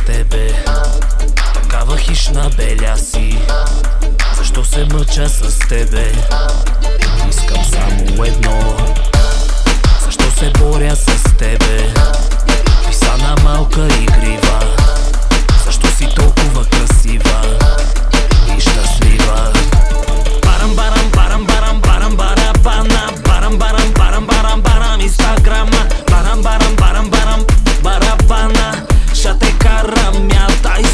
тебе. Такава хищна беля си, защо се мъча с тебе? Искам само едно, защо се боря с тебе? Писана, малка, игрива, защо си толкова красива и щастлива? Барам, барам, барам, барам, барам, барабана. Барам, барам, барам, барам, барам, инстаграма. Барам, барам, барам, барам, барабана. Ще те карам, мятай